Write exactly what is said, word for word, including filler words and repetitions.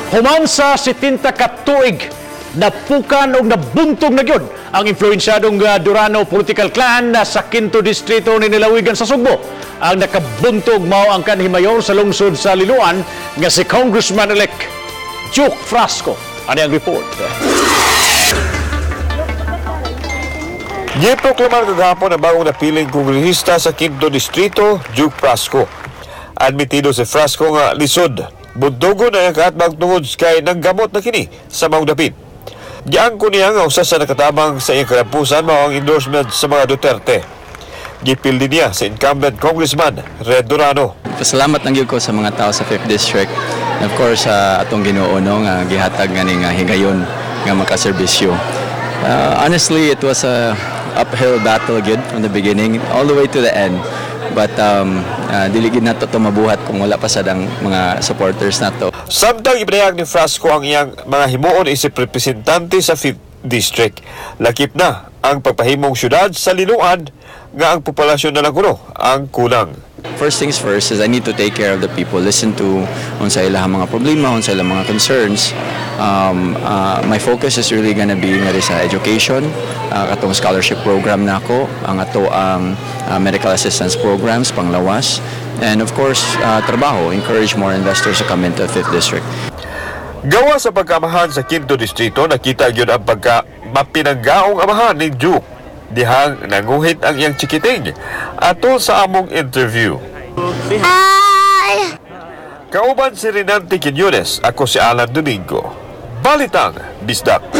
Human sa sitinta ka tuig, napukan o nabuntog na yun ang influensyadong uh, Durano political clan na sa Quinto Distrito ni Nilawigan sa Sugbo. Ang nakabuntog mao ang kanhimayor sa lungsod sa Liloan nga si Congressman-elect Juke Frasco. Ano ang report? Giproklaman kagahapon ang bagong napiling kongresista sa Quinto Distrito, Juke Frasco. Admitido si Frasco nga lisod, buntogo na ang kaatbang tungod kay nanggamot na kini sa maong dapit. Diyan ko niya nga usa sa nakatabang sa iyang kalampusan mao ang endorsement sa mga Duterte. Gipildi niya sa incumbent Congressman Red Durano. Pasalamat lang gyud ko sa mga tao sa fifth District. Of course, uh, atong Ginoo no nga gihatag ngani nga higayon nga makaserbisyo. Uh, honestly, it was a uphill battle good from the beginning all the way to the end. But um, uh, diligid na to mabuhat kung wala pa sa dang mga supporters na to. Samtang ibrayag ni Frasco ang iyang mga himuon isip representante sa fifth District. Lakip na ang pagpahimong syudad sa Liloan nga ang populasyon na lang kuno ang kulang. First things first is I need to take care of the people, listen to unsa ilang mga problema, unsa ilang mga concerns. Um, uh, my focus is really gonna be nga sa education, uh, katong scholarship program na ako, ang ato ang uh, medical assistance programs panglawas, and of course uh, trabaho, encourage more investors to come into fifth District. Gawa sa pagkamahan sa Quinto Distrito, nakita gyud ang pagka mapinanggaong amahan ni Juke. Dihang nanguhit ang iyang chikiting ato sa among interview. Hi! Kauban si Renante Quiñones, ako si Alan Domingo. Balitang Bisdak.